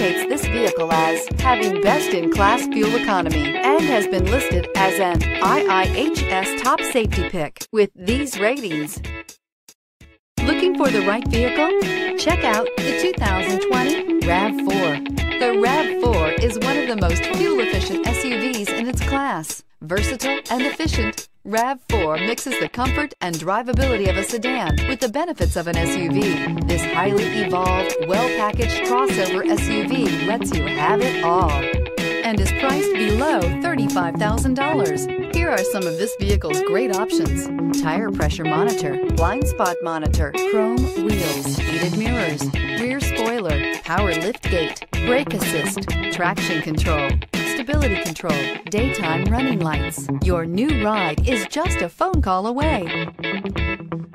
indicates this vehicle as having best-in-class fuel economy and has been listed as an IIHS top safety pick with these ratings. Looking for the right vehicle? Check out the 2020 RAV4. The RAV4 is one of the most fuel-efficient SUVs in its class. Versatile and efficient, RAV4 mixes the comfort and drivability of a sedan with the benefits of an SUV. This highly evolved, well-packaged crossover SUV lets you have it all and is priced below $35,000. Here are some of this vehicle's great options: tire pressure monitor, blind spot monitor, chrome wheels, heated mirrors, rear spoiler, power liftgate, brake assist, traction control, stability control, daytime running lights. Your new ride is just a phone call away.